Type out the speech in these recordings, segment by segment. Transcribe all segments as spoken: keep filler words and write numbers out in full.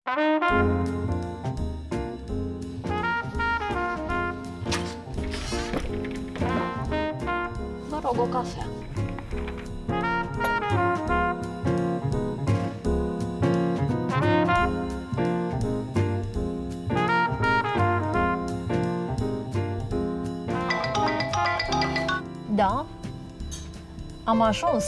Vă rog o cafea. Da, am ajuns.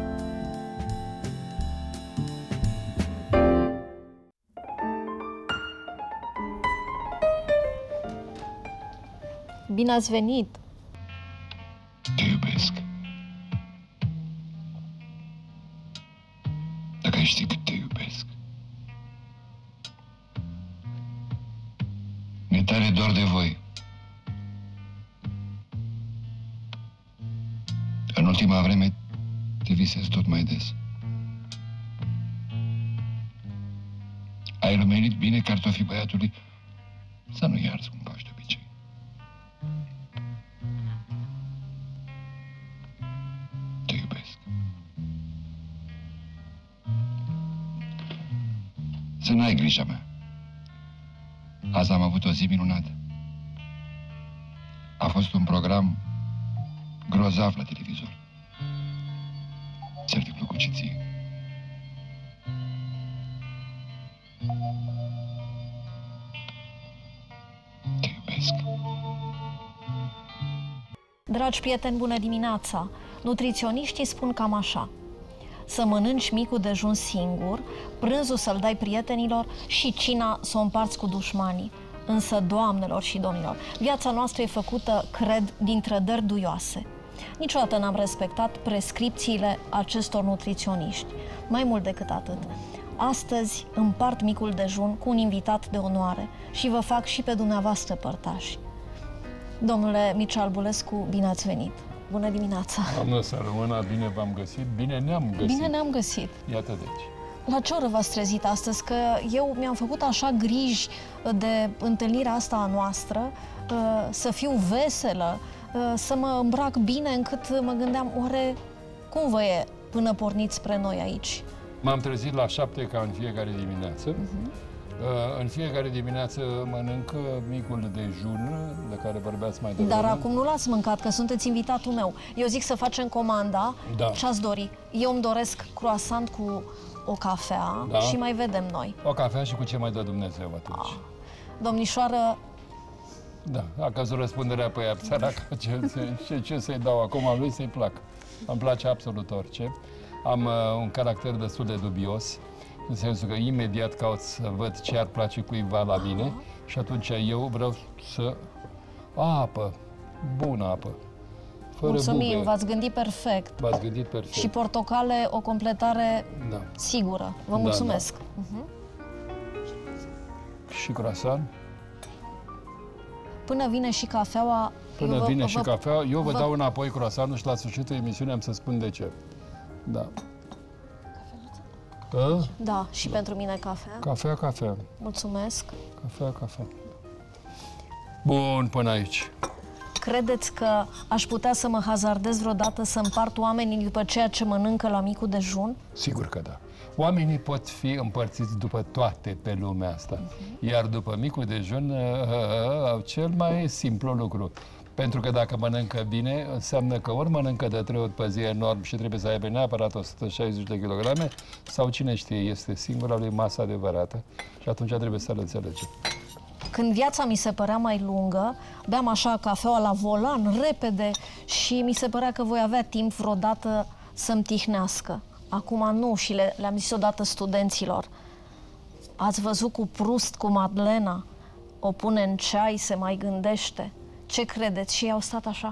Bine ați venit! Te iubesc. Dacă ai ști cât te iubesc. Mi-e tare doar de voi. În ultima vreme te visez tot mai des. Ai rumenit bine cartofii băiatului să nu iarzi cum faci de obicei. Te iubesc. Să n-ai grija mea. Azi am avut o zi minunată. A fost un program grozav la televizor. Ți-ar fi plăcut și ție. Te iubesc. Dragi prieteni, bună dimineața! Nutriționiștii spun cam așa: să mănânci micul dejun singur, prânzul să-l dai prietenilor și cina să o împarți cu dușmanii. Însă, doamnelor și domnilor, viața noastră e făcută, cred, din trădări duioase. Niciodată n-am respectat prescripțiile acestor nutriționiști. Mai mult decât atât, astăzi împart micul dejun cu un invitat de onoare și vă fac și pe dumneavoastră părtași. Domnule Mircea Albulescu, bine ați venit! Bună dimineața! Doamnă să rămână, bine v-am găsit, bine ne-am găsit. Bine ne-am găsit! Iată deci. La ce oră v-ați trezit astăzi? Că eu mi-am făcut așa griji de întâlnirea asta a noastră, să fiu veselă, să mă îmbrac bine, încât mă gândeam, oare cum vă e până porniți spre noi aici? M-am trezit la șapte ca în fiecare dimineață. Uh-huh. În fiecare dimineață mănânc micul dejun de care vorbeați mai devreme. Dar acum nu l-ați mâncat, că sunteți invitatul meu. Eu zic să facem comanda. Da. Ce-ați dori? Eu îmi doresc croissant cu o cafea, da, și mai vedem noi. O cafea și cu ce mai dă Dumnezeu atunci. Ah. Domnișoară... Da, a căzut răspunderea pe ea, săracă, ce, ce, ce să-i dau acum lui să-i plac. Îmi place absolut orice. Am uh, un caracter destul de dubios, în sensul că imediat caut să văd ce ar place cuiva la mine. Aha. Și atunci eu vreau să... apă, bună apă, fără Mulțumim, v-ați gândit perfect. V-ați gândit perfect. Și portocale, o completare, da, sigură. Vă mulțumesc. Da, da. Uh-huh. Și croissant. Până vine și cafeaua... Până vă, vine vă, și cafeaua, eu vă, vă dau înapoi croissant și la sfârșitul emisiunii am să spun de ce. Da. Da, da, și da, pentru mine cafea. Cafea, cafea. Mulțumesc. Cafea, cafea. Bun, până aici. Credeți că aș putea să mă hazardez vreodată să împart oamenii după ceea ce mănâncă la micul dejun? Sigur că da. Oamenii pot fi împărțiți după toate pe lumea asta. Uh-huh. Iar după micul dejun, uh, cel mai simplu lucru. Pentru că dacă mănâncă bine, înseamnă că ori mănâncă de trei ori pe zi enorm și trebuie să aibă neapărat o sută șaizeci de kilograme, sau cine știe, este singura lui masă adevărată și atunci trebuie să-l înțelegem. Când viața mi se părea mai lungă, beam așa cafeaua la volan, repede, și mi se părea că voi avea timp vreodată să-mi tihnească. Acum nu, și le, le-am zis odată studenților. Ați văzut cu Proust, cu Madlena? O pune în ceai, se mai gândește. Ce credeți? Și ei au stat așa.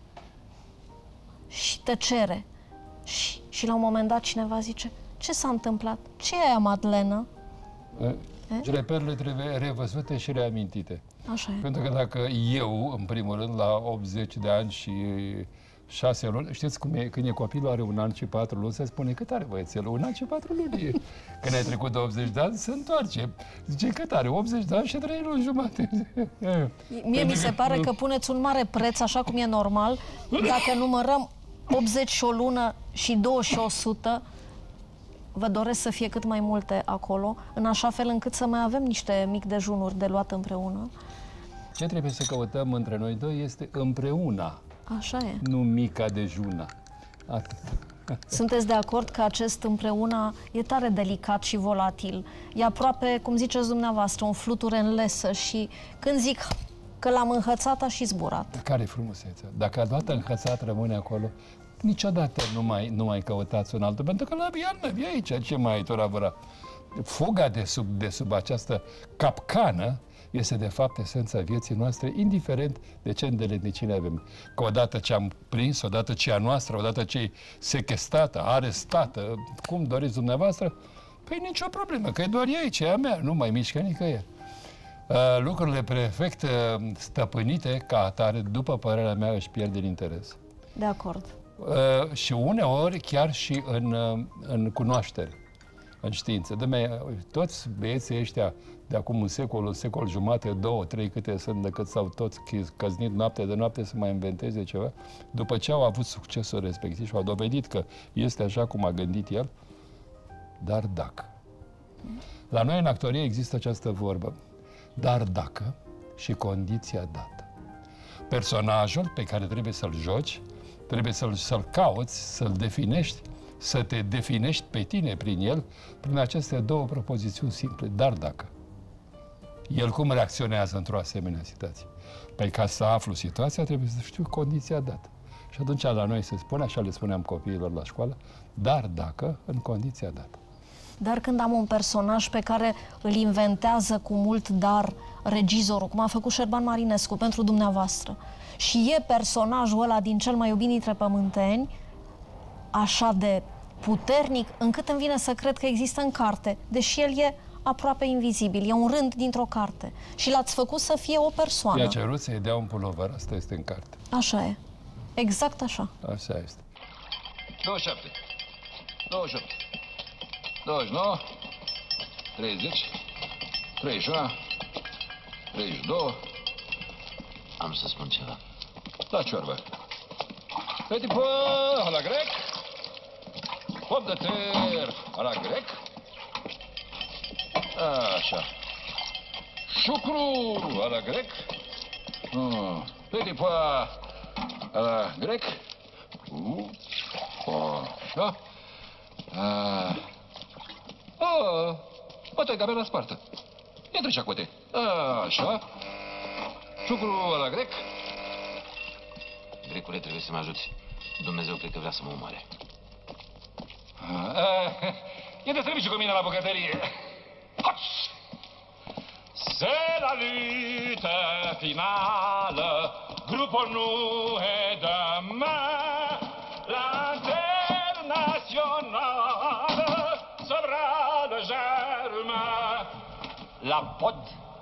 Și tăcere. Și, și la un moment dat cineva zice, ce s-a întâmplat? Ce e aia, Madlenă? E? Reperele trebuie revăzute și reamintite. Așa e. Pentru că dacă eu, în primul rând, la optzeci de ani și șase luni, știți cum e, când e copilul are un an și patru luni, se spune, cât are băiețelul? Un an și patru luni. Când ai trecut de optzeci de ani, se întoarce. Zice, cât are? optzeci de ani și trei luni jumate. Mie mi se pare că puneți un mare preț, așa cum e normal, dacă numărăm optzeci și o lună și douăzeci și o sută, vă doresc să fie cât mai multe acolo, în așa fel încât să mai avem niște mici dejunuri de luat împreună. Ce trebuie să căutăm între noi doi este împreuna, Așa e. nu mica dejuna. Atât. Sunteți de acord că acest împreuna e tare delicat și volatil? E aproape, cum ziceți dumneavoastră, un fluture în lesă și când zic că l-am înhățat, a și zburat. Care e frumusețea? Dacă odată înhățat rămâne acolo, niciodată nu mai, nu mai căutați un altul, pentru că la iarnă e aici, ce mai ai toravăra? Fuga de sub, de sub această capcană este de fapt esența vieții noastre, indiferent de ce îndeletnicire avem. Că odată ce am prins, odată ce e a noastră, odată ce e sequestrată, arestată, cum doriți dumneavoastră, păi nicio problemă, că e doar ea, ce e a mea, nu mai mișcă nicăieri. Uh, lucrurile perfect uh, stăpânite ca atare, după părerea mea, își pierd din interes. De acord. Uh, și uneori chiar și în, uh, în cunoaștere, în știință. De toți băieții ăștia de acum un secol, un secol jumate, două, trei, câte sunt, decât s-au toți căznit noapte de noapte să mai inventeze ceva, după ce au avut succesul respectiv și au dovedit că este așa cum a gândit el, dar dacă. La noi în actorie există această vorbă, dar dacă și condiția dată. Personajul pe care trebuie să-l joci, trebuie să-l, să-l cauți, să-l definești, să te definești pe tine prin el, prin aceste două propozițiuni simple, dar dacă. El cum reacționează într-o asemenea situație? Păi ca să aflu situația, trebuie să știu condiția dată. Și atunci la noi se spune, așa le spuneam copiilor la școală, dar dacă, în condiția dată. Dar când am un personaj pe care îl inventează cu mult dar regizorul, cum a făcut Șerban Marinescu pentru dumneavoastră, și e personajul ăla din Cel mai iubit dintre pământeni, așa de puternic, încât îmi vine să cred că există în carte, deși el e aproape invizibil, e un rând dintr-o carte. Și l-ați făcut să fie o persoană. I-a cerut să-i dea un pulover, asta este în carte. Așa e. Exact așa. Așa este. douăzeci și șapte, douăzeci și opt, douăzeci și nouă, treizeci, treizeci și unu, treizeci și doi. Am să spun ceva. La ciorbă. Pe tipă, la grec. Hop de ter, la grec. Așa. Șucru, la grec. Uh, pe tipă, la grec. Uh, așa. Uh, uh, poate că avea la spartă. Ia trecea cote. Așa. Șucru la grec. Grecule, trebuie să mă ajuți. Dumnezeu cred că vrea să mă omoare. E de serviciu cu mine la bucătărie. C'est la lutte finale. Grupul nu e demain. L'internationale sera le germain. La pod.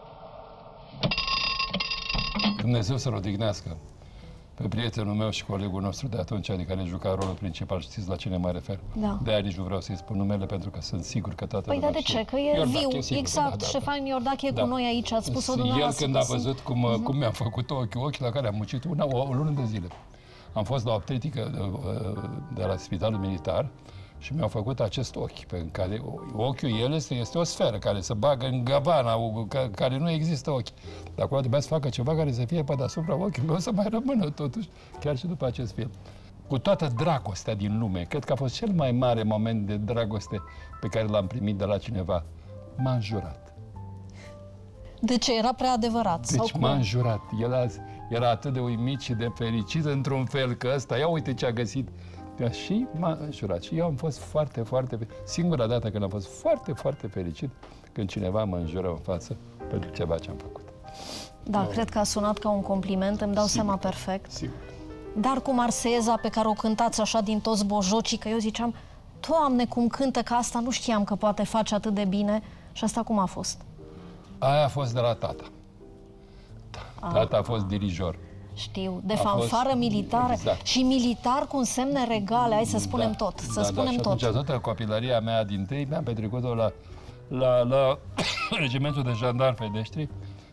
Dumnezeu să-l odihnească pe prietenul meu și colegul nostru de atunci, adică care juca rolul principal, știți la cine mă refer? Da. De-aia nici nu vreau să-i spun numele, pentru că sunt sigur că toată Păi lumea da, de știe. ce? Că e Iordache, viu, sigur, exact. da, da, Ștefan Iordache e da. cu noi aici, ați spus-o El dumneavoastră. când a văzut cum, uh-huh. cum mi-am făcut ochi, ochi la care am muncit una, o, o lună de zile. Am fost la optetică de, de la Spitalul Militar și mi-au făcut acest ochi, pe care ochiul el este, este o sferă care se bagă în gavana, care nu există ochi. Dar acolo trebuia să facă ceva care să fie pe deasupra ochiului meu, să mai rămână totuși, chiar și după acest film. Cu toată dragostea din lume, cred că a fost cel mai mare moment de dragoste pe care l-am primit de la cineva. M-a înjurat. De ce? Era prea adevărat? Deci sau m-a cum? înjurat. El a, era atât de uimit și de fericit într-un fel că ăsta, ia uite ce a găsit. Și m-a înjurat. Și eu am fost foarte, foarte... Singura dată când am fost foarte, foarte fericit când cineva mă înjură în față pentru ceva ce am făcut. Da, no. Cred că a sunat ca un compliment, îmi dau Sigur. seama perfect. Sigur. Dar cu Marseieza pe care o cântați așa din toți bojocii, că eu ziceam, Doamne, cum cântă, că asta nu știam că poate face atât de bine. Și asta cum a fost? Aia a fost de la tata. Tata a fost dirijor. Știu, de A fanfară fost- militară exact. și militar cu semne regale, hai să spunem Da, tot, să da, spunem da. tot. Și atunci toată copilăria mea din tâi mi-am petrecut-o la, la, la regimentul de jandarmi fedeștri,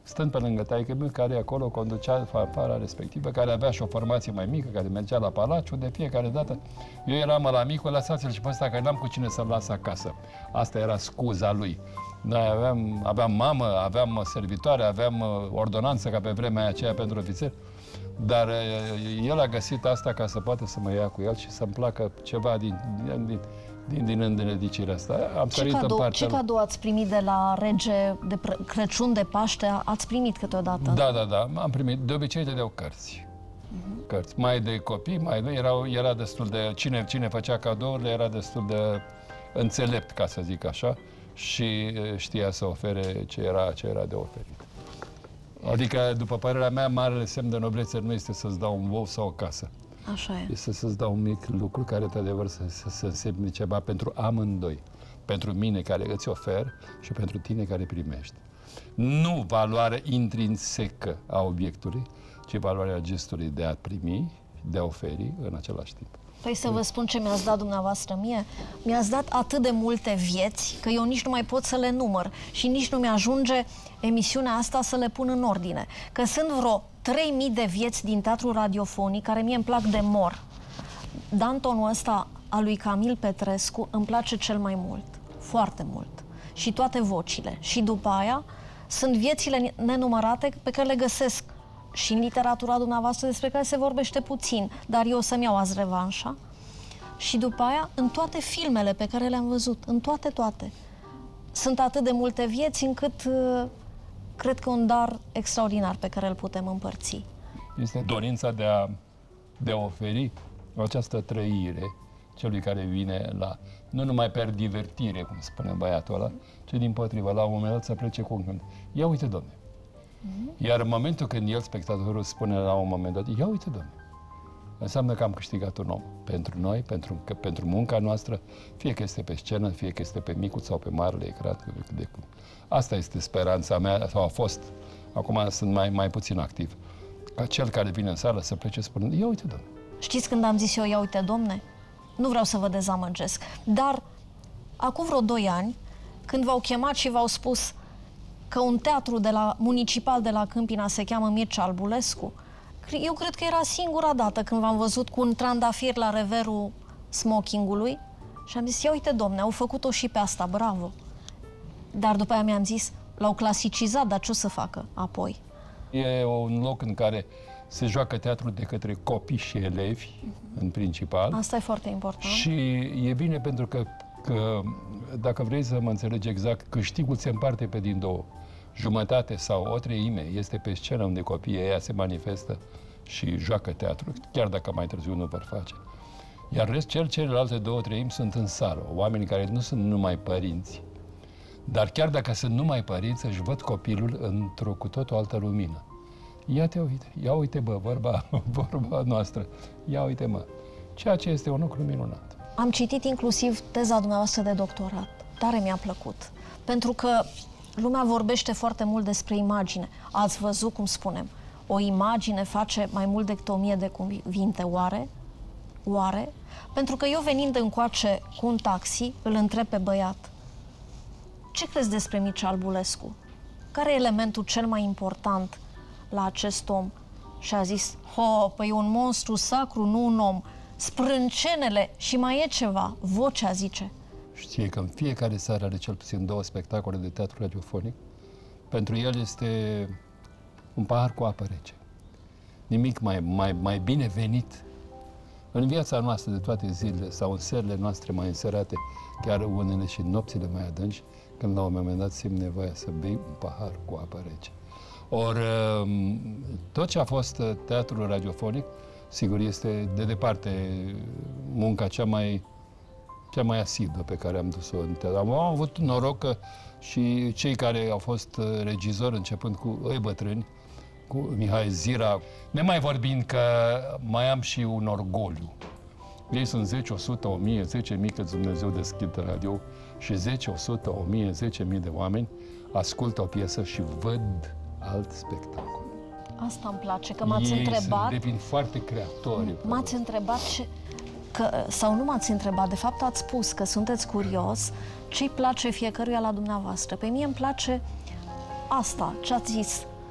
stând pe lângă taică-miu, care acolo conducea fanfara respectivă, care avea și o formație mai mică, care mergea la Palaciu de fiecare dată. Eu eram la micul, lăsați-l și pe ăsta, că n-am cu cine să-l las acasă. Asta era scuza lui. Noi aveam, aveam mamă, aveam servitoare, aveam ordonanță ca pe vremea aceea pentru ofițer, dar el a găsit asta ca să poată să mă ia cu el și să-mi placă ceva din, din, din, din îndenedicirea asta. Am ce cadou, ce cadou ați primit de la rege de Crăciun, de Paște? Ați primit câteodată? Da, da, da, am primit. De obicei dădeau cărți. Uh-huh. Cărți. Mai de copii, mai de, erau, era destul de... Cine, cine făcea cadourile era destul de înțelept, ca să zic așa, și știa să ofere ce era, ce era de oferit. Adică, după părerea mea, marele semn de noblețe nu este să-ți dau un bou sau o casă. Așa e. Este să-ți dau un mic lucru care, într-adevăr, să, să, să însemne ceva pentru amândoi. Pentru mine, care îți ofer, și pentru tine, care primești. Nu valoarea intrinsecă a obiectului, ci valoarea gestului de a primi, de a oferi în același timp. Păi să vă spun ce mi-ați dat dumneavoastră mie. Mi-ați dat atât de multe vieți că eu nici nu mai pot să le număr și nici nu mi-ajunge emisiunea asta să le pun în ordine. Că sunt vreo trei mii de vieți din teatrul radiofonic care mie îmi plac de mor. Dantonul ăsta al lui Camil Petrescu îmi place cel mai mult. Foarte mult. Și toate vocile. Și după aia sunt viețile nenumărate pe care le găsesc și în literatura dumneavoastră, despre care se vorbește puțin, dar eu o să-mi iau azi revanșa. Și după aia, în toate filmele pe care le-am văzut, în toate, toate, sunt atât de multe vieți încât uh, cred că un dar extraordinar pe care îl putem împărți. Este dorința de a, de a oferi această trăire celui care vine la, nu numai per divertire, cum spune băiatul ăla, ci dimpotrivă, la un moment dat să plece cu un gând. Ia uite, Doamne! Iar în momentul când el, spectatorul, spune la un moment dat, ia uite, Doamne, înseamnă că am câștigat un om. Pentru noi, pentru, pentru munca noastră, fie că este pe scenă, fie că este pe micul sau pe marele ecran. De, asta este speranța mea, sau a fost. Acum sunt mai, mai puțin activ. Ca cel care vine în sală să plece spunând, ia uite, Doamne. Știți când am zis eu, ia uite, Domne? Nu vreau să vă dezamăgesc, dar acum vreo doi ani, când v-au chemat și v-au spus că un teatru de la, municipal de la Câmpina se cheamă Mircea Albulescu, eu cred că era singura dată când v-am văzut cu un trandafir la reverul smokingului și am zis, ia uite, Domne, au făcut-o și pe asta, bravo. Dar după aia mi-am zis, l-au clasicizat, dar ce o să facă apoi? E un loc în care se joacă teatru de către copii și elevi, uh-huh. în principal. Asta e foarte important. Și e bine pentru că, că, dacă vrei să mă înțelegi exact, câștigul se împarte pe din două. Jumătate sau o treime este pe scenă unde copiii ăia se manifestă și joacă teatru, chiar dacă mai târziu nu vor face. Iar rest, cel celelalte două treimi sunt în sală, oameni care nu sunt numai părinți, dar chiar dacă sunt numai părinți, își văd copilul într-o cu tot o altă lumină. Ia te uite, ia uite, bă, vorba, vorba noastră, ia uite, mă, ceea ce este un lucru minunat. Am citit inclusiv teza dumneavoastră de doctorat, tare mi-a plăcut, pentru că lumea vorbește foarte mult despre imagine. Ați văzut, cum spunem, o imagine face mai mult decât o mie de cuvinte, oare? Oare? Pentru că eu venind încoace cu un taxi, îl întreb pe băiat, ce crezi despre Mircea Albulescu? Care e elementul cel mai important la acest om? Și a zis, ho, păi un monstru sacru, nu un om. Sprâncenele și mai e ceva, vocea zice. Știe că în fiecare seară are cel puțin două spectacole de teatru radiofonic. Pentru el este un pahar cu apă rece. Nimic mai, mai, mai bine venit în viața noastră de toate zilele sau în serile noastre mai înserate, chiar unele și nopțile mai adânci, când la un moment dat simt nevoia să bei un pahar cu apă rece. Ori tot ce a fost teatrul radiofonic, sigur, este de departe munca cea mai cea mai asiduă pe care am dus-o în teatru. Am avut noroc că și cei care au fost regizori, începând cu ei bătrâni, cu Mihai Zira, ne mai vorbind că mai am și un orgoliu. Ei sunt zece, o sută, o mie, zece mii, că Dumnezeu deschide radio și zece, o sută, o mie, zece mii de oameni ascultă o piesă și văd alt spectacol. Asta îmi place, că m-ați Ei întrebat... Ei devin foarte creatori. M-ați întrebat ce... Că, sau nu m-ați întrebat, de fapt ați spus că sunteți curios ce-i place fiecăruia la dumneavoastră. Pe mie îmi place asta, ce ați zis,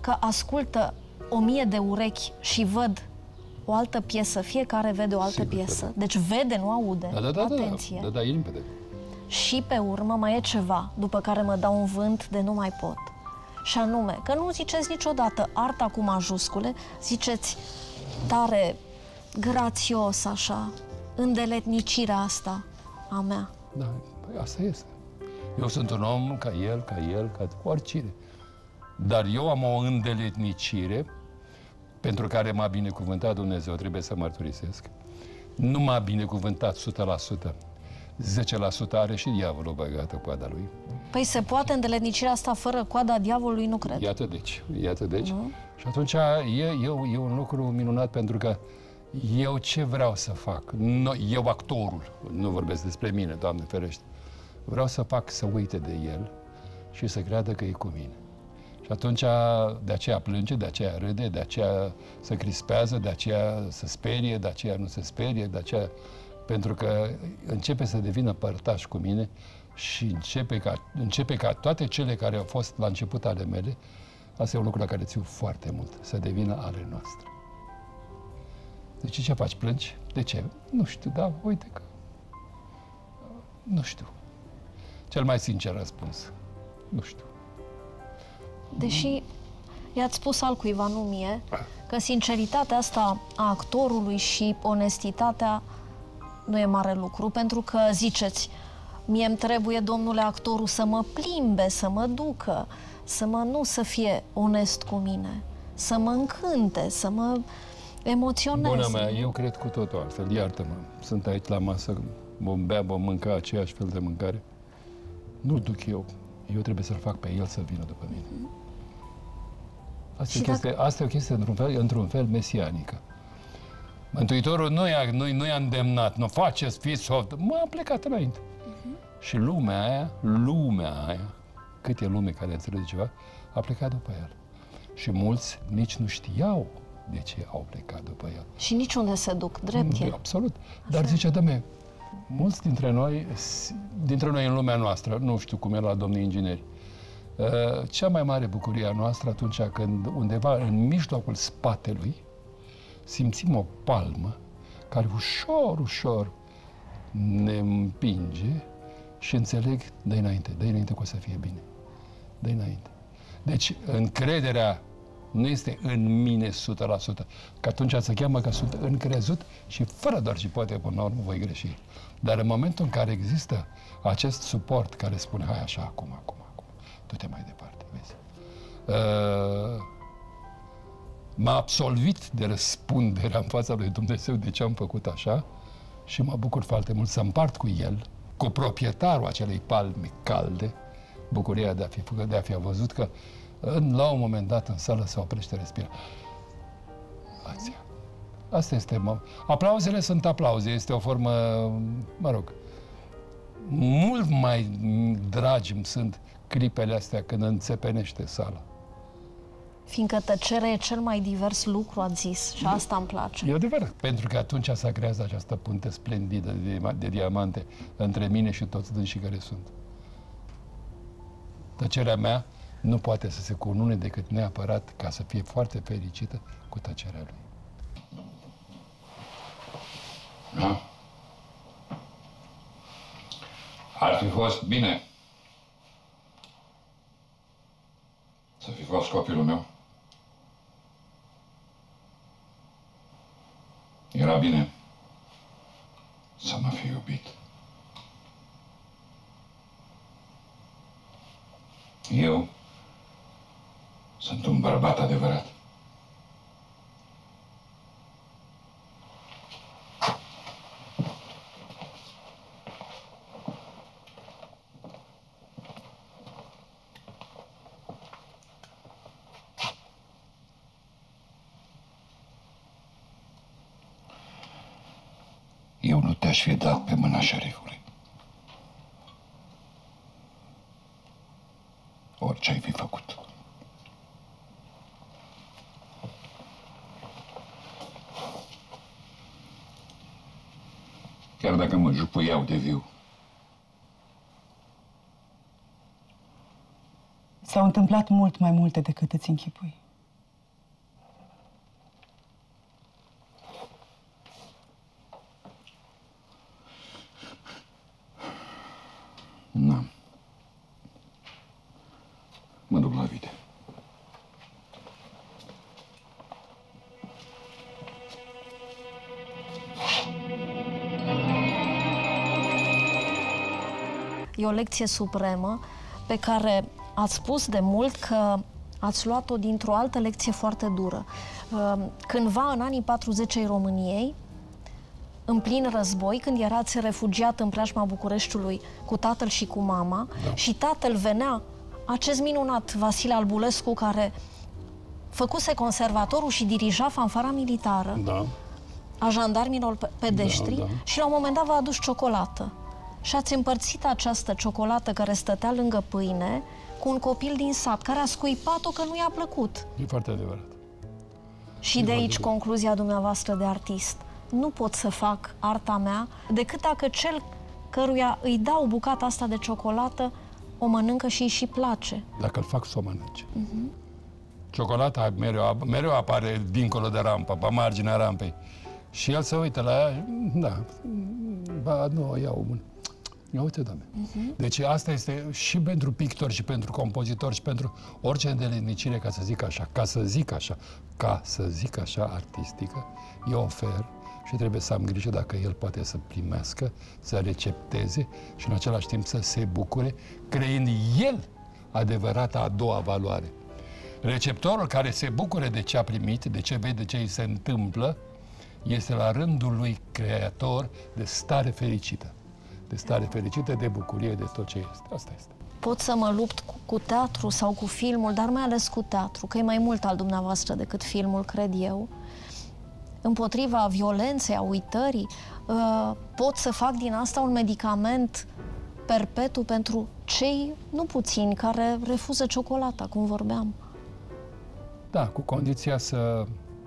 că ascultă o mie de urechi și văd o altă piesă, fiecare vede o altă Sigur, piesă, da. deci vede, nu aude. Da, da, da, Atenție. da, da, da, e limpede. Și pe urmă mai e ceva, după care mă dau un vânt de nu mai pot. Și anume, că nu ziceți niciodată arta cu majuscule, ziceți tare grațios așa, îndeletnicirea asta a mea. Da, păi asta este. Eu sunt un om ca el, ca el, ca oricine. Dar eu am o îndeletnicire pentru care m-a binecuvântat Dumnezeu, trebuie să mărturisesc. Nu m-a binecuvântat o sută la sută. zece la sută are și diavolul băgată coada lui. Păi se poate îndeletnicirea asta fără coada diavolului, nu cred. Iată deci, iată deci. Nu? Și atunci e, e, e un lucru minunat pentru că eu ce vreau să fac? No, eu actorul, nu vorbesc despre mine, Doamne ferește. Vreau să fac să uite de el și să creadă că e cu mine. Și atunci de aceea plânge, de aceea râde, de aceea se crispează, de aceea se sperie, de aceea nu se sperie, de aceea... Pentru că începe să devină părtaș cu mine și începe ca, începe ca toate cele care au fost la început ale mele, asta e un lucru la care țiu foarte mult, să devină ale noastre. Deci ce faci? Plângi? De ce? Nu știu, da, uite că... Nu știu. Cel mai sincer răspuns. Nu știu. Deși i-ați spus altcuiva, nu mie, că sinceritatea asta a actorului și onestitatea nu e mare lucru, pentru că ziceți, mie îmi trebuie, domnule actorul, să mă plimbe, să mă ducă, să mă, nu să fie onest cu mine, să mă încânte, să mă emoționeze. Bună mea, eu cred cu totul altfel, iartă-mă. Sunt aici la masă, vom bea, vom mânca aceeași fel de mâncare. Nu duc eu. Eu trebuie să-l fac pe el să vină după mine. Asta, e, dacă... chestie, asta e o chestie, într-un fel, într-un fel mesianică. Mântuitorul nu i-a, nu, nu i-a îndemnat, nu faceți, fiți soft. M-a plecat înainte. Uh-huh. Și lumea aia, lumea aia, cât e lume care înțelege ceva, a plecat după el. Și mulți nici nu știau de ce au plecat după el. Și niciunde se duc, drept e. Absolut. Dar așa. Zice, dă-me, mulți dintre noi, dintre noi în lumea noastră, nu știu cum e la domnii ingineri, cea mai mare bucurie a noastră atunci când undeva în mijlocul spatelui simțim o palmă care ușor, ușor ne împinge și înțeleg, dă-i înainte, dă-i înainte că o să fie bine. Dă-i înainte. Deci, încrederea nu este în mine o sută la sută, că atunci se cheamă că sunt încrezut și fără doar și poate până la urmă voi greși. Dar în momentul în care există acest suport care spune, hai așa, acum, acum, acum, du-te mai departe, vezi. Uh, m-a absolvit de răspunderea în fața lui Dumnezeu de ce am făcut așa și mă bucur foarte mult să împart cu el, cu proprietarul acelei palme calde, bucuria de a fi făcut, de a fi văzut că în, la un moment dat în sală se oprește respirația. Asta este, mă. Aplauzele sunt aplauze, este o formă, mă rog, mult mai dragi îmi sunt clipele astea când înțepenește sala. Fiindcă tăcerea e cel mai divers lucru, ați zis, și asta îmi place. E adevărat, pentru că atunci s-a creat această punte splendidă de, de diamante între mine și toți dânsii care sunt. Tăcerea mea nu poate să se cunune decât neapărat ca să fie foarte fericită cu tăcerea lui. Da? Ar fi fost bine să fi fost copilul meu. Era bine să mă fi iubit. Eu sunt un bărbat adevărat. Eu nu te-aș fi dat pe mâna șerifului. Orice ai fi făcut. Chiar dacă mă jupuiau de viu. S-au întâmplat mult mai multe decât îți închipui. duc la vite. E o lecție supremă pe care ați spus de mult că ați luat-o dintr-o altă lecție foarte dură. Cândva, în anii patruzeci ai României, în plin război, când erați refugiat în preajma Bucureștiului cu tatăl și cu mama, da. Și tatăl venea, acest minunat Vasile Albulescu, care făcuse conservatorul și dirija fanfara militară, da. A jandarmilor pedeștri, da, da. Și la un moment dat v-a adus ciocolată. Și ați împărțit această ciocolată care stătea lângă pâine cu un copil din sat, care a scuipat-o că nu i-a plăcut. E foarte adevărat. Și e de aici concluzia dumneavoastră de artist. Nu pot să fac arta mea decât dacă cel căruia îi dau bucata asta de ciocolată o mănâncă și îi și place. Dacă îl fac să o mănânce. Uh-huh. Ciocolata mereu, mereu apare dincolo de rampă, pe marginea rampei. Și el se uită la ea, da, ba, nu, iau un... Ia uite, Doamne. Uh-huh. Deci asta este și pentru pictori, și pentru compozitori, și pentru orice îndeletnicire, ca să zic așa, ca să zic așa, ca să zic așa, artistică, eu ofer și trebuie să am grijă dacă el poate să primească, să recepteze și în același timp să se bucure, creând el adevărata a doua valoare. Receptorul care se bucure de ce a primit, de ce vede, de ce îi se întâmplă, este la rândul lui creator de stare fericită. De stare fericită, de bucurie, de tot ce este. Asta este. Pot să mă lupt cu, cu teatru sau cu filmul, dar mai ales cu teatru, că e mai mult al dumneavoastră decât filmul, cred eu. Împotriva violenței, a uitării, uh, pot să fac din asta un medicament perpetu pentru cei, nu puțini, care refuză ciocolata, cum vorbeam. Da, cu condiția să,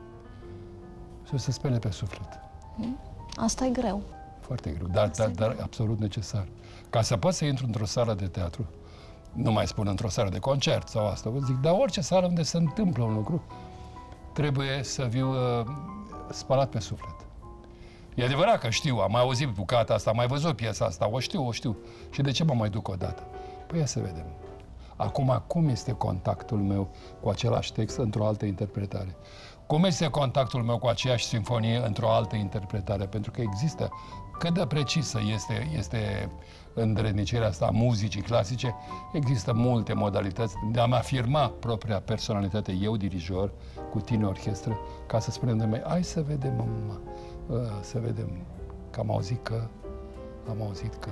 să se spele pe suflet. Asta e greu. Foarte greu, dar, dar, dar absolut necesar. Ca să pot să intru într-o sală de teatru, nu mai spun într-o sală de concert sau asta, vă zic, dar orice sală unde se întâmplă un lucru, trebuie să viu uh, spălat pe suflet. E adevărat că știu, am mai auzit bucata asta, am mai văzut piesa asta, o știu, o știu. Și de ce mă mai duc o dată? Păi ia să vedem. Acum, cum este contactul meu cu același text într-o altă interpretare? Cum este contactul meu cu aceeași simfonie într-o altă interpretare? Pentru că există, cât de precisă este, este îndrednicirea asta a muzicii clasice, există multe modalități de a-mi afirma propria personalitate, eu dirijor, cu tine orchestră, ca să spunem de mai, hai să vedem, mama, să vedem că am auzit că, am auzit că...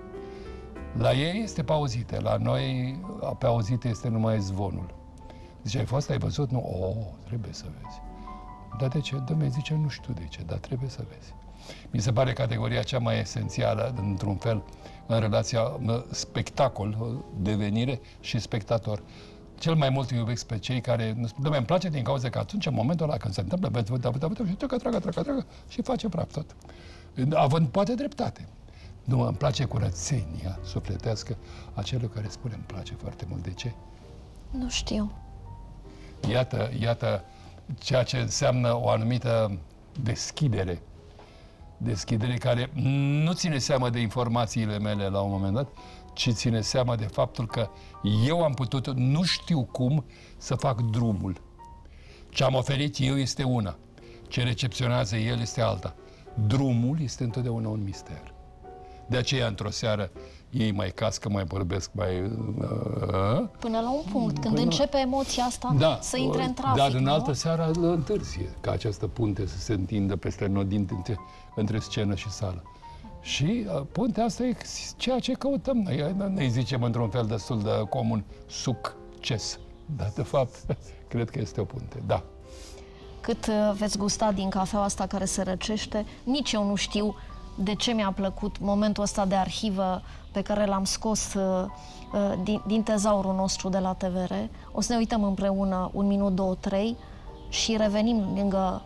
La ei este pe auzite, la noi pe auzite este numai zvonul. Zice, ai fost, ai văzut? Nu, o, trebuie să vezi. Dar de ce? Dom'le, zice, nu știu de ce, dar trebuie să vezi. Mi se pare categoria cea mai esențială, într-un fel, în relația spectacol, devenire și spectator. Cel mai mult iubesc pe cei care nu spun, dom'le, îmi place din cauza că atunci, în momentul ăla, când se întâmplă, văd, văd, văd, văd, și tragă, tragă, tragă, tragă, și face praf tot. Având poate dreptate. Nu, îmi place curățenia sufletească a celor care spune, îmi place foarte mult. De ce? Nu știu. Iată, iată ceea ce înseamnă o anumită deschidere. Deschidere care nu ține seama de informațiile mele la un moment dat, ci ține seama de faptul că eu am putut, nu știu cum, să fac drumul. Ce am oferit eu este una. Ce recepționează el este alta. Drumul este întotdeauna un mister. De aceea, într-o seară, ei mai cască, mai vorbesc, mai... Uh, Până la un punct, când până... începe emoția asta da, să intre în trafic, dar în nu? altă seară întârzie ca această punte să se întindă peste nod între, între scenă și sală. Și uh, puntea asta e ceea ce căutăm noi. Noi zicem într-un fel destul de comun, succes. Dar, de fapt, cred că este o punte, da. Cât uh, veți gusta din cafeaua asta care se răcește, nici eu nu știu de ce mi-a plăcut momentul ăsta de arhivă pe care l-am scos uh, uh, din, din tezaurul nostru de la T V R. O să ne uităm împreună un minut, două, trei și revenim lângă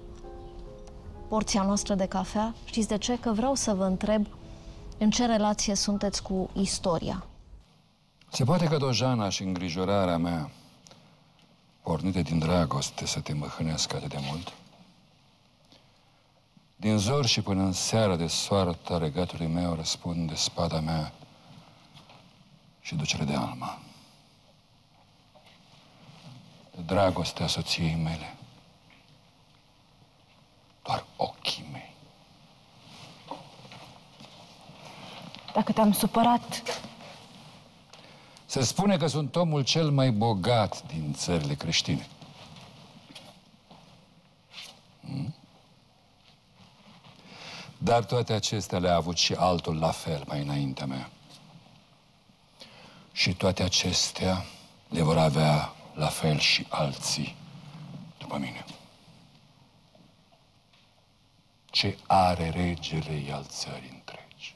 porția noastră de cafea. Știți de ce? Că vreau să vă întreb în ce relație sunteți cu istoria. Se poate că dojana și îngrijorarea mea, pornite din dragoste, să te măhânească atât de mult? Din zor și până în seara de soarta regatului meu răspunde spada mea și ducere de alma. dragostea soției mele. Doar ochii mei. Dacă te-am supărat... Se spune că sunt omul cel mai bogat din țările creștine. Hmm? Dar toate acestea le-a avut și altul la fel mai înaintea mea. Și toate acestea le vor avea la fel și alții după mine. Ce are regele e al țării întregi.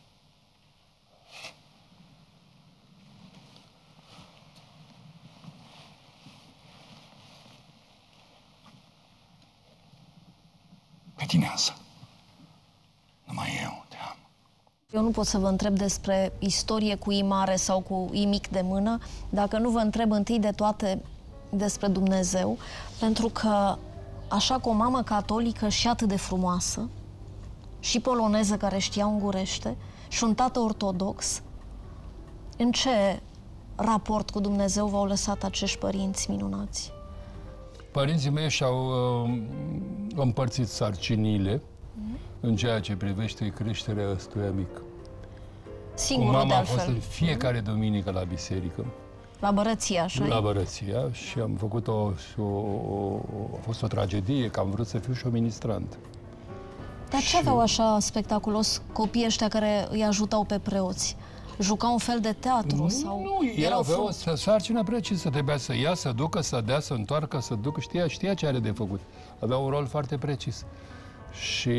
Pe tine însă, numai eu te am. Eu nu pot să vă întreb despre istorie cu I mare sau cu I mic de mână, dacă nu vă întreb întâi de toate despre Dumnezeu, pentru că așa cu o mamă catolică și atât de frumoasă, și poloneză care știa ungurește, și un tată ortodox, în ce raport cu Dumnezeu v-au lăsat acești părinți minunați? Părinții mei și-au uh, împărțit sarcinile mm. în ceea ce privește creșterea ăstuia mic. Singurul, cu mama de a altfel. fost în fiecare duminică la biserică. La Bărăția, așa? La Bărăția și am făcut o, o, o... A fost o tragedie, că am vrut să fiu și o ministrant. Dar ce aveau așa spectaculos copiii ăștia care îi ajutau pe preoți? Jucau un fel de teatru? Nu, sau nu, ei erau aveau frum... o sarcină precisă. Trebuia să ia, să ducă, să dea, să întoarcă, să ducă. Știa, știa ce are de făcut. Avea un rol foarte precis. Și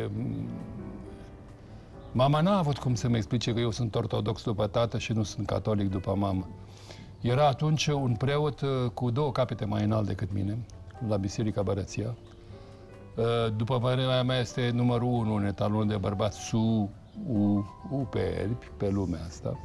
mama n-a avut cum să-mi explice că eu sunt ortodox după tată și nu sunt catolic după mamă. Era atunci un preot cu două capete mai înalt decât mine, la Biserica Bărăția. După părerea mea, este numărul unu în etalonul de bărbați superbi pe lumea asta.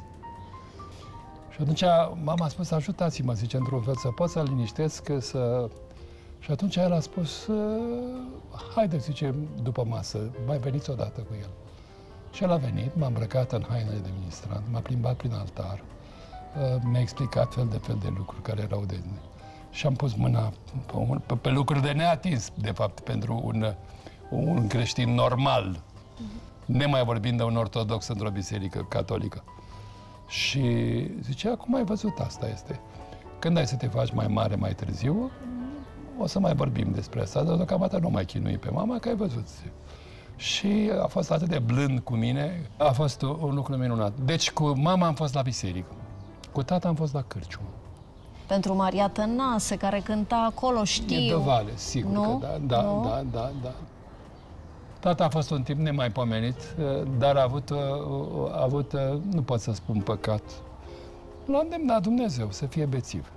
Și atunci mama a spus, ajutați-mă, zice, într-un fel, să pot să-l liniștesc, să... Și atunci el a spus, haideți, zice, după masă, mai veniți odată cu el. Și el a venit, m-a îmbrăcat în hainele de ministrant, m-a plimbat prin altar, mi-a explicat fel de fel de lucruri care erau de... Și am pus mâna pe, un, pe, pe lucruri de neatins, de fapt, pentru un, un creștin normal, mm-hmm. nemai vorbind de un ortodox într-o biserică catolică. Și zice, acum ai văzut, asta este. Când ai să te faci mai mare mai târziu, o să mai vorbim despre asta, dar deocamdată nu mai chinui pe mama, că ai văzut. Și a fost atât de blând cu mine, a fost un lucru minunat. Deci cu mama am fost la biserică, cu tata am fost la cârciumă. Pentru Maria Tănase, care cânta acolo, știu. E de Vale, sigur nu? că da, da, nu? da, da, da. Tata a fost un timp nemaipomenit, dar a avut, a avut, nu pot să spun păcat, l-a îndemnat Dumnezeu să fie bețiv.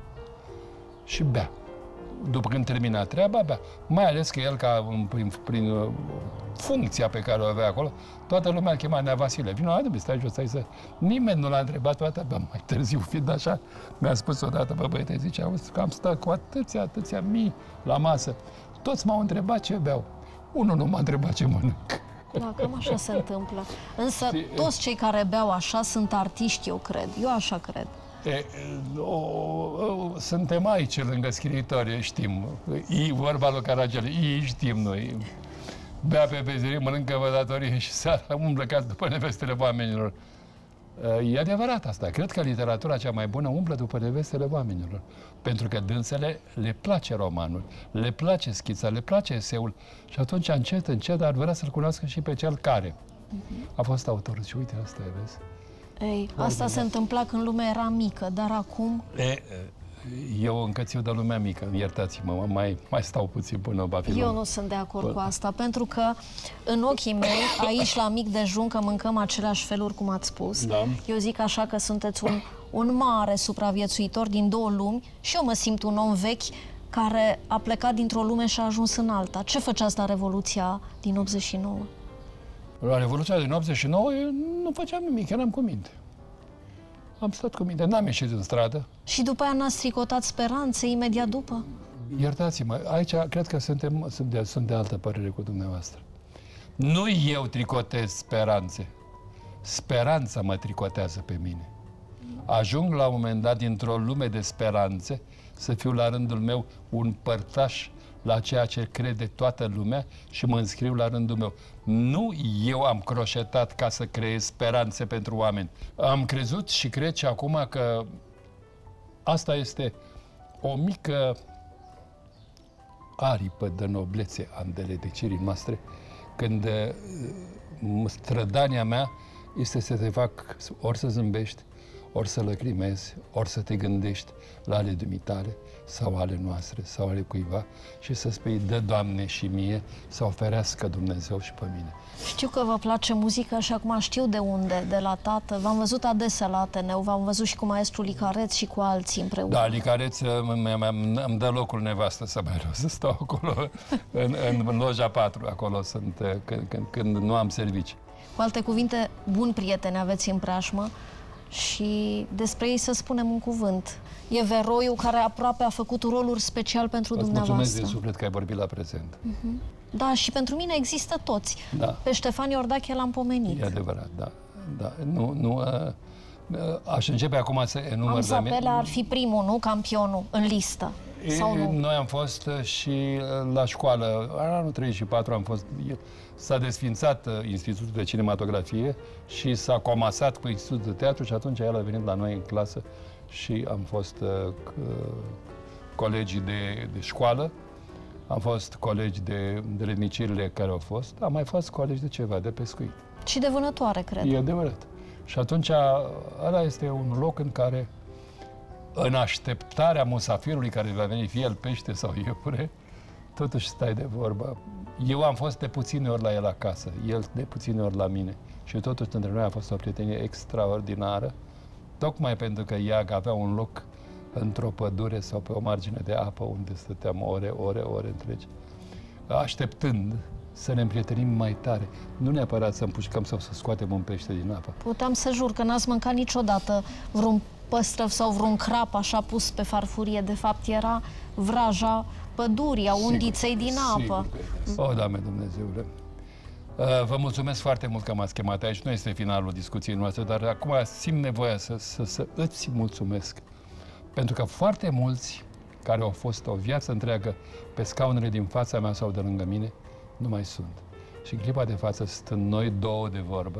Și bea. După când termina treaba, bea. Mai ales că el, ca prin, prin funcția pe care o avea acolo, toată lumea îl chema Nea Vasile. Vino, haide, stai jos, stai să... Nimeni nu l-a întrebat toată, bă, mai târziu, fiind așa, mi-a spus odată, bă, băiete, zice, auzi, că am stat cu atâția, atâția mii la masă. Toți m-au întrebat ce beau. Unul nu m-a întrebat ce mănânc. Da, cam așa se întâmplă. Însă toți cei care beau așa sunt artiști, eu cred. Eu așa cred. E, o, o, suntem aici, lângă scriitori, știm. I, vorba lui Caragel, I, știm noi. Bea pe bezerii, mănâncă vădatorie și seara umblă ca după nevestele oamenilor. E adevărat asta. Cred că literatura cea mai bună umblă după nevestele oamenilor. Pentru că dânsele le place romanul, le place schița, le place eseul. Și atunci, încet, încet, ar vrea să-l cunoască și pe cel care a fost autor. Și uite, asta e, vezi? Ei, asta se întâmpla când lumea era mică, dar acum... E, eu încă țiu de lumea mică, iertați-mă, mai, mai stau puțin până va fi. Eu nu sunt de acord cu asta, pentru că în ochii mei, aici la mic dejun, că mâncăm aceleași feluri, cum ați spus, da. Eu zic așa că sunteți un, un mare supraviețuitor din două lumi și eu mă simt un om vechi care a plecat dintr-o lume și a ajuns în alta. Ce făceați la Revoluția din optzeci și nouă? La Revoluția din optzeci și nouă eu nu făceam nimic, eram cu minte. Am stat cu minte, n-am ieșit în stradă. Și după aia n-ați tricotat speranțe imediat după? Iertați-mă, aici cred că suntem, sunt, de, sunt de altă părere cu dumneavoastră. Nu eu tricotez speranțe. Speranța mă tricotează pe mine. Ajung la un moment dat, dintr-o lume de speranțe, să fiu la rândul meu un părtaș la ceea ce crede toată lumea și mă înscriu la rândul meu. Nu eu am croșetat ca să creez speranțe pentru oameni. Am crezut și cred și acum că asta este o mică aripă de noblețe a îndeleticirii noastre, când uh, strădania mea este să te fac ori să zâmbești, ori să lăcrimezi, ori să te gândești la ale dumitale, sau ale noastre, sau ale cuiva, și să spui, dă, Doamne, și mie, să oferească Dumnezeu și pe mine. Știu că vă place muzica și acum știu de unde, de la tată. V-am văzut adesea la Ateneu, v-am văzut și cu maestru Licareț și cu alții împreună. Da, Licareț îmi dă locul nevastă să mai rău, să stau acolo, în, în, în loja patru, acolo sunt, când, când, când nu am servici. Cu alte cuvinte, buni prieteni aveți în preajmă și despre ei să spunem un cuvânt. E Veroiu, care aproape a făcut roluri special pentru Îți dumneavoastră. mulțumesc din suflet că ai vorbit la prezent. Uh-huh. Da, și pentru mine există toți. Da. Pe Ștefan Iordache l-am pomenit. E adevărat, da. da. Nu, nu, uh, aș începe acum să enumăr... Amzapele ar fi primul, nu? Campionul, în listă. E, sau nu? Noi am fost și la școală, anul treizeci și patru am fost... S-a desfințat Institutul de Cinematografie și s-a comasat cu Institutul de Teatru și atunci el a venit la noi în clasă și am fost uh, colegii de, de școală, am fost colegi de, de rednicirile care au fost, am mai fost colegi de ceva, de pescuit. Și de vânătoare, cred. E adevărat. Și atunci ăla este un loc în care, în așteptarea musafirului care va veni, fie el pește sau iepure, totuși stai de vorbă. Eu am fost de puține ori la el acasă, el de puține ori la mine. Și totuși între noi a fost o prietenie extraordinară, tocmai pentru că ea avea un loc într-o pădure sau pe o margine de apă unde stăteam ore, ore, ore întregi, așteptând să ne împrietenim mai tare. Nu neapărat să împușcăm sau să scoatem un pește din apă. Puteam să jur că n-ați mâncat niciodată vreun păstrăv sau vreun crap așa pus pe farfurie. De fapt, era vraja pădurii, a undiței din apă. O, Doamne Dumnezeule! Vă mulțumesc foarte mult că m-ați chemat aici. Nu este finalul discuției noastre, dar acum simt nevoia să, să, să îți mulțumesc. Pentru că foarte mulți care au fost o viață întreagă pe scaunele din fața mea sau de lângă mine, nu mai sunt. Și în clipa de față stând noi două de vorbă.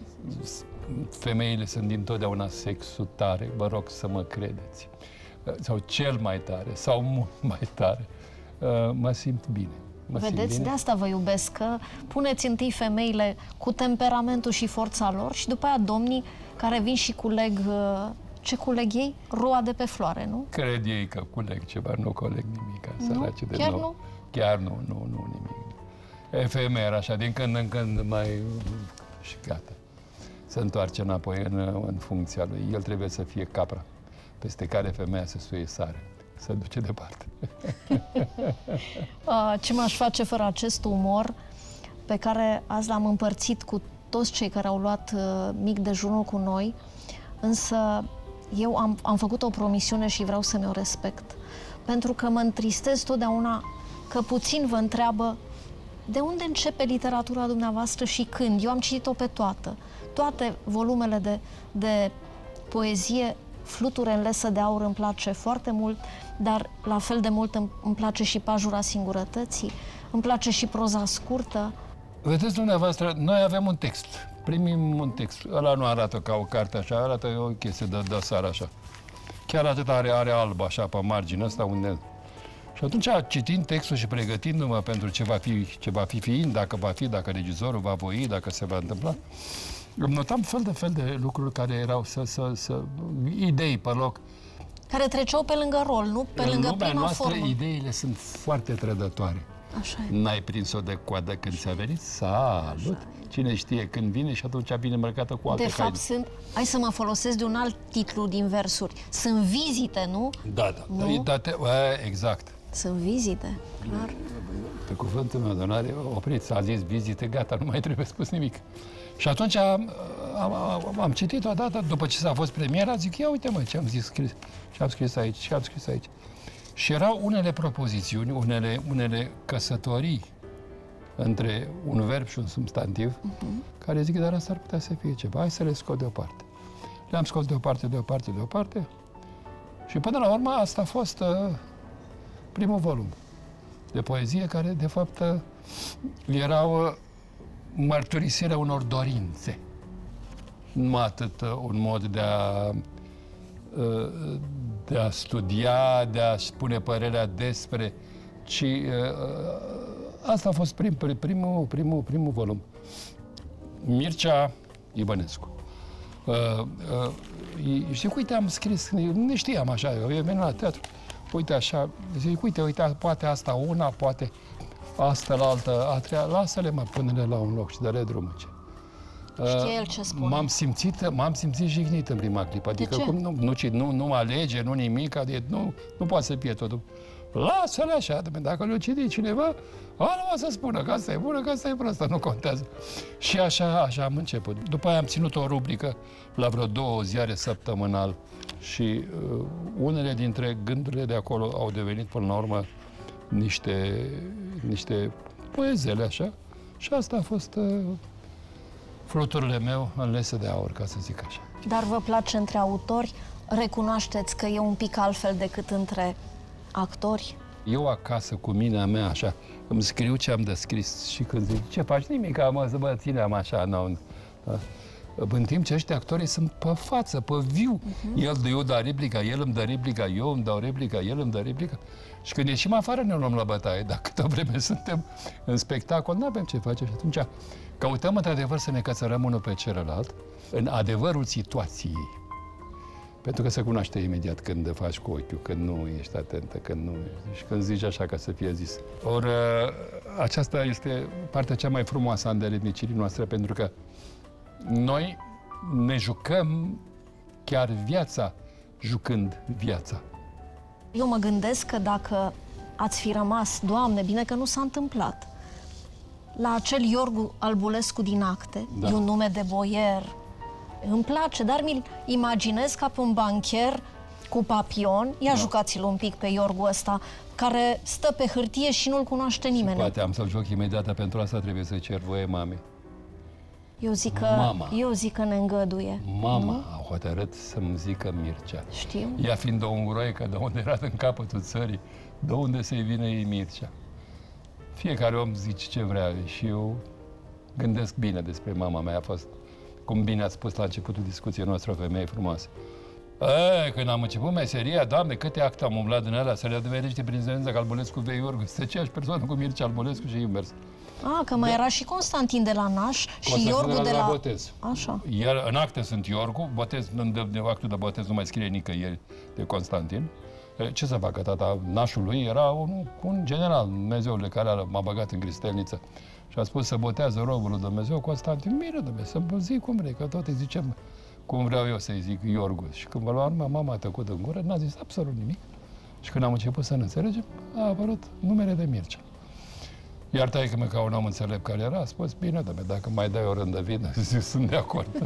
Femeile sunt dintotdeauna sexul tare, vă rog să mă credeți. Sau cel mai tare, sau mult mai tare. Mă simt bine. Mă Vedeți, simt bine. De asta vă iubesc, că puneți întâi femeile cu temperamentul și forța lor și după aia domnii care vin și culeg, ce culeg ei? Roa de pe floare, nu? Cred ei că culeg ceva, nu coleg nimic. Nu? De Chiar nou. nu? Chiar nu, nu, nu, nimic. Efemer, așa, din când în când mai... și gata. Se întoarce înapoi în, în funcția lui. El trebuie să fie capra, peste care femeia se suie sare. Se duce departe. Ce m-aș face fără acest umor pe care azi l-am împărțit cu toți cei care au luat mic dejunul cu noi, însă eu am, am făcut o promisiune și vreau să mi-o respect. Pentru că mă întristez totdeauna că puțin vă întreabă de unde începe literatura dumneavoastră și când. Eu am citit-o pe toată. Toate volumele de, de poezie, Fluture în lesă de aur îmi place foarte mult, dar la fel de mult îmi, îmi place și Pajura singurătății, îmi place și proza scurtă. Vedeți dumneavoastră, noi avem un text, primim un text. Ăla nu arată ca o carte așa, arată o chestie de dosar așa. Chiar atât are, are alb așa pe marginea asta unde... Și atunci, citind textul și pregătindu-mă pentru ce va fi, ce va fi fiind, dacă va fi, dacă regizorul va voi, dacă se va întâmpla, îmi notam fel de fel de lucruri care erau să, să, să, idei pe loc. Care treceau pe lângă rol, nu pe în lângă lumea prima noastră, formă. ideile sunt foarte trădătoare. Așa e. N-ai prins-o de coadă când ți-a venit? Salut! Cine știe când vine și atunci vine îmbrăcată cu alte De fapt, haine. sunt, hai să mă folosesc de un alt titlu din versuri. Sunt vizite, nu? Da, da. Nu? da te, bă, exact. Sunt vizite, clar. Pe cuvântul meu de onoare, opriți, a zis vizite, gata, nu mai trebuie spus nimic. Și atunci am, am, am, am citit odată, după ce s-a fost premiera, zic, ia uite mă, ce am zis, scris, ce am scris aici, ce am scris aici. Și erau unele propozițiuni, unele, unele căsătorii între un verb și un substantiv, uh-huh. care zic, dar asta ar putea să fie ceva, hai să le scot deoparte. Le-am scos deoparte, deoparte, deoparte. Și până la urmă asta a fost uh, primul volum de poezie care, de fapt, uh, erau uh, mărturisirea unor dorințe. Nu atât uh, un mod de a, uh, de a studia, de a spune părerea despre, ci uh, asta a fost prim, primul, primul, primul volum. Mircea Ibănescu. Uh, uh, și uite, am scris, ne știam așa, eu venim la teatru, uite așa, zic, uite, uite, poate asta una, poate asta la altă, a treia, lasă-le, mă, pune-le la un loc și dă-le drumul. Uh, Știe el ce spune. M-am simțit, m-am simțit jignit în prima clipă, adică cum nu, nu, nu, nu alege, nu nimic, adică nu, nu poate să fie totul. Lasă-le așa, dacă le-o citi cineva, ala o să spună că asta e bună, că asta e prostă, nu contează. Și așa, așa am început. După aia am ținut o rubrică la vreo două ziare săptămânal și uh, unele dintre gândurile de acolo au devenit până la urmă niște, niște poezele așa și asta a fost uh, fluturile meu înlese de aur, ca să zic așa. Dar vă place între autori? Recunoașteți că e un pic altfel decât între actori? Eu acasă, cu minea mea, așa, îmi scriu ce am de scris și când zic, ce faci? Nimic, mă, să mă țineam așa, nu, da? În timp ce ăștia actorii sunt pe față, pe viu. Uh-huh. El, eu dau replica, el îmi dă replica, eu îmi dau replica, el îmi dă replica. Și când ieșim afară ne luăm la bătaie. Dacă câtă vreme suntem în spectacol, nu avem ce face. Și atunci căutăm într-adevăr să ne cățărăm unul pe celălalt în adevărul situației. Pentru că se cunoaște imediat când faci cu ochiul, când nu ești atentă, când nu ești, și când zici așa ca să fie zis. Ori aceasta este partea cea mai frumoasă a îndeletnicirii noastre, pentru că noi ne jucăm chiar viața, jucând viața. Eu mă gândesc că dacă ați fi rămas, Doamne, bine că nu s-a întâmplat, la acel Iorgu Albulescu din Acte, da. E un nume de boier, îmi place, dar mi-l imaginez ca pe un bancher cu papion. Ia da. Jucați-l un pic pe Iorgu ăsta, care stă pe hârtie și nu-l cunoaște nimeni. Poate am să-l joc imediat, pentru asta trebuie să cer voie mamei. Eu zic că, Mama. eu zic că ne îngăduie. Mama nu? A hotărât să-mi zică Mircea. Știu. Ea fiind o unguroică de unde era în capătul țării, de unde să-i vină ei Mircea. Fiecare om zice ce vrea și eu gândesc bine despre mama mea. A fost, cum bine ați spus la începutul discuției noastre, o femeie frumoasă. E, când am început meseria, Doamne, câte acte am umblat din alea, să le adeverește prin Zărența că Albulescu vei Iorgu. Este aceeași persoană cu Mircea Albulescu și invers. A, că mai da. Era și Constantin de la Naș și Iorgu de la... de la botez. Așa. Iar în acte sunt Iorgu, botez, în de, de actul de botez nu mai scrie nicăieri de Constantin. Ce să facă tata? Nașul lui era un, un general, Dumnezeule, care m-a băgat în cristelniță. Și a spus să botează robul lui Dumnezeu Constantin. Bine, Dumnezeu, să zic cum vrei, că tot îi zicem cum vreau eu să-i zic Iorgu. Și când vă luam, mama a tăcut în gură, n-a zis absolut nimic. Și când am început să ne înțelegem, a apărut numele de Mircea. Iar taică-mă, ca un om înțelept care era, a spus, bine, Doamne, dacă mai dai o rândăvină, sunt de acord.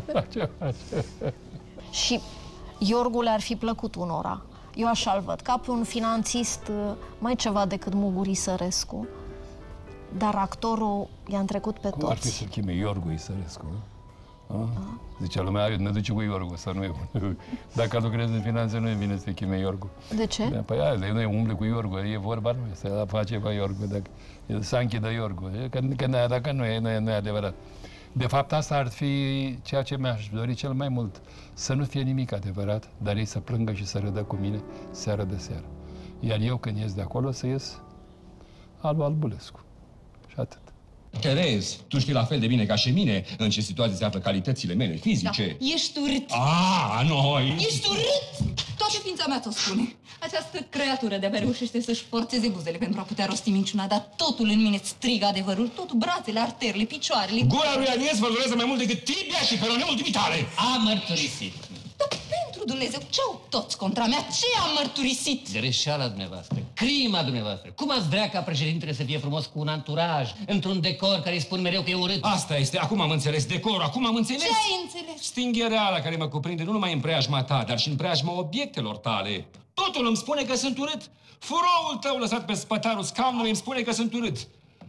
Și Iorgu le-ar fi plăcut unora. Eu așa-l văd, ca pe un finanțist mai ceva decât Muguri Sărescu, dar actorul i-a trecut pe Cum toți. Ar fi să-l chime Iorgu Isărescu? Zicea lumea, ne duce cu Iorgu, să nu e. Dacă lucrezi în finanțe, nu e bine să-i chime Iorgu. De ce? Da, păi aia, nu e umble cu Iorgu, e vorba, nu e, să face pe Iorgu, dacă, să închidă Iorgu. Că, că, dacă nu e, nu e, nu e adevărat. De fapt, asta ar fi ceea ce mi-aș dori cel mai mult. Să nu fie nimic adevărat, dar ei să plângă și să râdă cu mine seară de seară. Iar eu, când ies de acolo, să ies al lui Albulescu. Și atât. Terez, tu știi la fel de bine ca și mine în ce situație se află calitățile mele fizice. Da. Ești urât. Ah, noi! Ești urât! Toată ființa mea ți-o spune. Această creatură de-abia reușește să-și forțeze buzele pentru a putea rosti minciuna, dar totul în mine strigă adevărul, totul brațele, arterele, picioarele... Gura lui Anies vă mai mult decât tibia și peroneul dumitale! A mărturisit. Dar pentru Dumnezeu, ce-au toți contra mea? Ce am mărturisit? Greșeala dumneavoastră, crima dumneavoastră. Cum ați vrea ca președintele să fie frumos cu un anturaj, într-un decor care îi spun mereu că e urât? Asta este, acum am înțeles decorul, acum am înțeles. Ce ai înțeles? Stinghereala care mă cuprinde nu numai în preajma ta, dar și în preajma obiectelor tale. Totul îmi spune că sunt urât. Furoul tău lăsat pe spătarul scaunului îmi spune că sunt urât.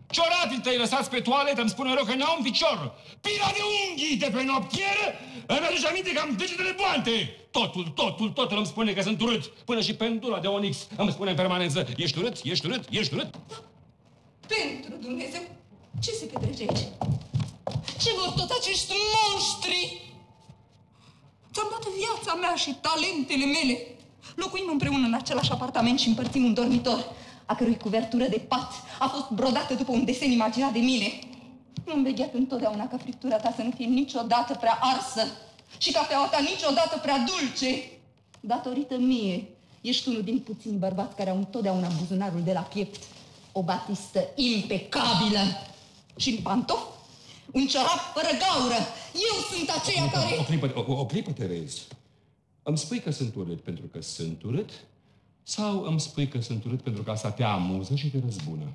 Ciorapii tăi lăsați pe toaletă, îmi spune rău că n-au un picior. Pila de unghii de pe noptieră îmi aduce aminte că am degetele boante. Totul, totul, totul îmi spune că sunt urât. Până și pendula de onix îmi spune în permanență, ești urât, ești urât, ești urât. Pentru Dumnezeu, ce se petrece aici? Ce vor toți acești monștri? Ți-am dat viața mea și talentele mele. Locuim împreună în același apartament și împărțim un dormitor, a cărui cuvertură de pat a fost brodată după un desen imaginat de mine. Nu-mi vegheat întotdeauna ca friptura ta să nu fie niciodată prea arsă și cafeaua ta niciodată prea dulce. Datorită mie, ești unul din puțini bărbați care au întotdeauna buzunarul de la piept, o batistă impecabilă și în pantofi, un ciorap fără gaură. Eu sunt aceea care... O clipă, o, o clipă, Terezi. Îmi spui că sunt urât pentru că sunt urât? Sau îmi spui că sunt urât pentru că asta te amuză și te răzbună?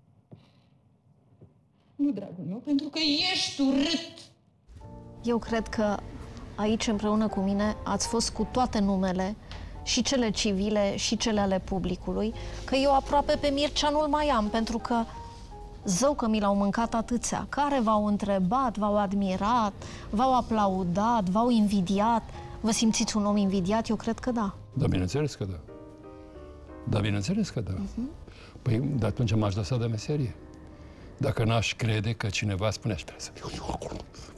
Nu, dragul meu, pentru că ești urât. Eu cred că aici, împreună cu mine, ați fost cu toate numele, și cele civile, și cele ale publicului, că eu aproape pe Mircea nu-l mai am, pentru că zău că mi l-au mâncat atâția, care v-au întrebat, v-au admirat, v-au aplaudat, v-au invidiat. Vă simțiți un om invidiat? Eu cred că da. Da, bineînțeles că da. Da, bineînțeles că da. Uh-huh. Păi, de atunci m-aș lăsa de meserie. Dacă n-aș crede că cineva spunea și să fiu eu acolo.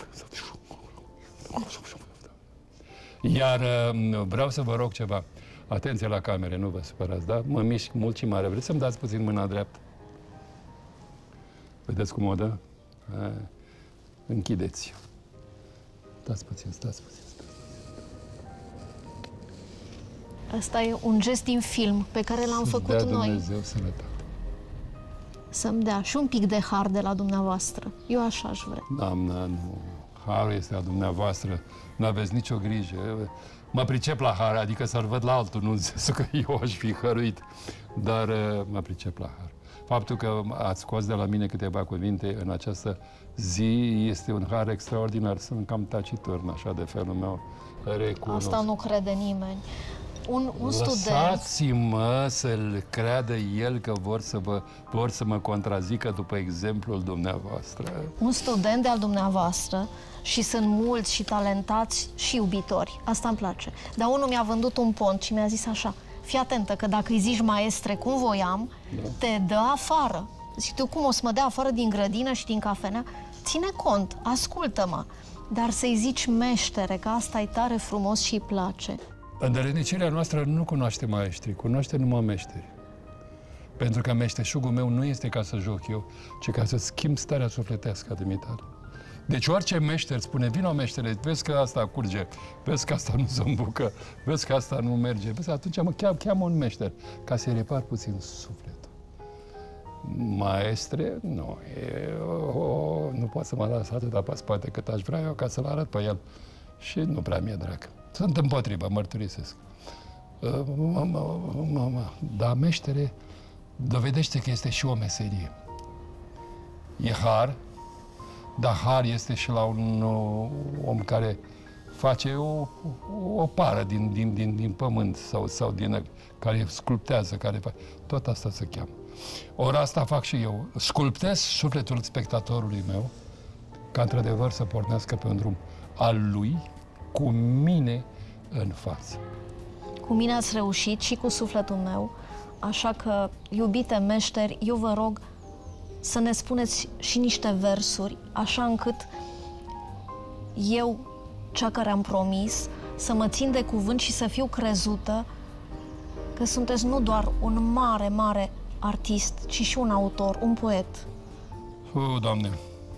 Iar vreau să vă rog ceva. Atenție la camere, nu vă supărați, da? Mă mișc mult și mare. Vreți să-mi dați puțin mâna dreaptă? Vedeți cum o dă? A, închideți. Stați puțin, stați puțin. Asta e un gest din film pe care l-am făcut dea noi. Dumnezeu sănătate. Să-mi dea și un pic de har de la dumneavoastră. Eu așa aș vrea. Doamna, nu. Harul este a dumneavoastră. Nu aveți nicio grijă. Mă pricep la har, adică să-l văd la altul, nu înțeles că eu aș fi hăruit. Dar mă pricep la har. Faptul că ați scos de la mine câteva cuvinte în această zi este un har extraordinar. Sunt cam taciturn, așa, de felul meu. Recunosc. Asta nu crede nimeni. Un, un student... Lăsați-mă să-l creadă el că vor să, vă, vor să mă contrazică după exemplul dumneavoastră. Un student de-al dumneavoastră, și sunt mulți și talentați și iubitori. Asta îmi place. Dar unul mi-a vândut un pont și mi-a zis așa: fii atentă că dacă îi zici maestre cum voiam, da, te dă afară. Zic, tu cum o să mă dea afară din grădină și din cafenea? Ține cont, ascultă-mă. Dar să-i zici meștere, că asta e tare frumos și îi place. În dărănicirea noastră nu cunoaște maestri, cunoaște numai meșteri. Pentru că meșteșugul meu nu este ca să joc eu, ci ca să schimb starea sufletească a dumitale. Deci orice meșter spune, vino meștere, vezi că asta curge, vezi că asta nu se îmbucă, vezi că asta nu merge, vezi, atunci mă cheam, cheamă un meșter, ca să-i repar puțin sufletul. Maestre, nu, e, o, o, nu pot să mă las atâta pe spate cât aș vrea eu ca să-l arăt pe el. Și nu prea mi-e drag. Sunt împotriva, mărturisesc. Dar meștere dovedește că este și o meserie. E har, dar har este și la un om care face o, o pară din, din, din, din pământ sau, sau din, care sculptează, care face. Tot asta se cheamă. Ori asta fac și eu. Sculptez sufletul spectatorului meu ca într-adevăr să pornească pe un drum al lui, cu mine în față. Cu mine ați reușit și cu sufletul meu, așa că, iubite meșteri, eu vă rog să ne spuneți și niște versuri, așa încât eu, cea care am promis, să mă țin de cuvânt și să fiu crezută că sunteți nu doar un mare, mare artist, ci și un autor, un poet. O, Doamne!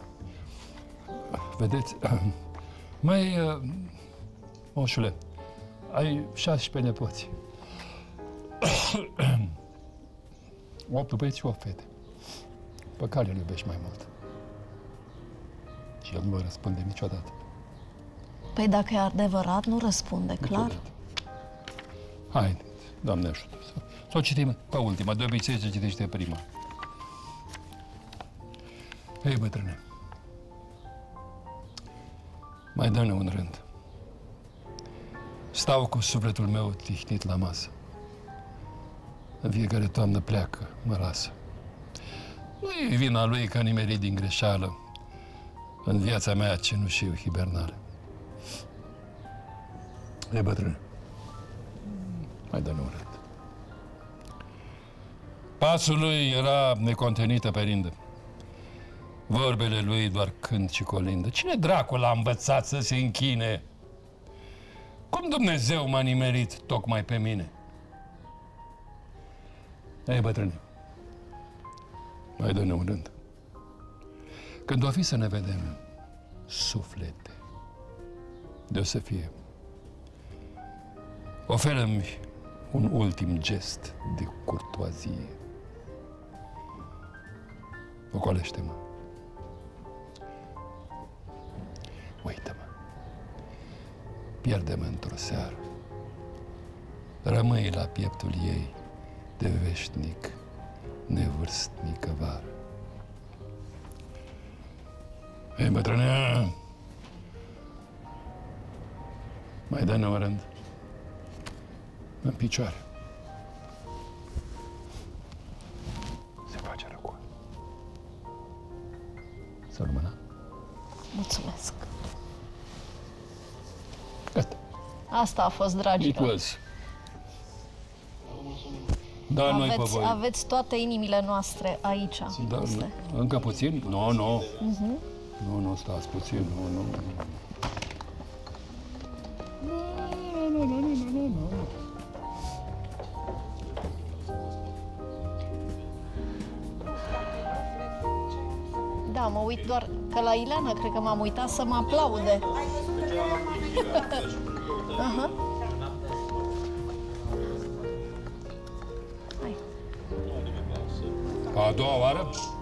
Vedeți, mai... Moșule, ai șaisprezece nepoți. opt băieți și opt fete. Pe care îl iubești mai mult. Și el nu vă răspunde niciodată. Păi dacă e adevărat, nu răspunde, clar? Niciodată. Haideți, Doamne ajută. Să o citim pe ultima, de obicei se citește prima. Hei, bătrâne, mai dă-ne un rând. Stau cu sufletul meu tihnit la masă. În fiecare toamnă pleacă, mă lasă. Nu e vina lui că a nimerit din greșeală în viața mea cenușiu hibernală. E, bătrâne, mai dă-ne un rând. Pasul lui era necontenită perindă. Vorbele lui doar cânt și colindă. Cine dracul a învățat să se închine? Cum Dumnezeu m-a nimerit tocmai pe mine? Ei, bătrâne, mai dă-ne un rând. Când o fi să ne vedem, suflete, de-o să fie, oferă-mi un ultim gest de curtoazie. Ocolește-mă. Uită-mă. Pierde-mă într-o seară. Rămâi la pieptul ei de veșnic, nevârstnică vară. Ei, bătrâne, mai dă-ne un rând. În picioare. Se face răcoare. Să rămână. Mulțumesc. Gata. Asta a fost, dragilor. It was. Da, noi pe Aveți, voi. aveți toate inimile noastre aici. Da, Este. încă puțin? Nu, nu. Mhm. Nu, nu, stați puțin. Nu, nu, nu. Nu, nu, nu, nu, nu, nu, nu. Da, mă uit doar că la Ileana cred că m-am uitat să mă aplaude. Aha. A doua oară?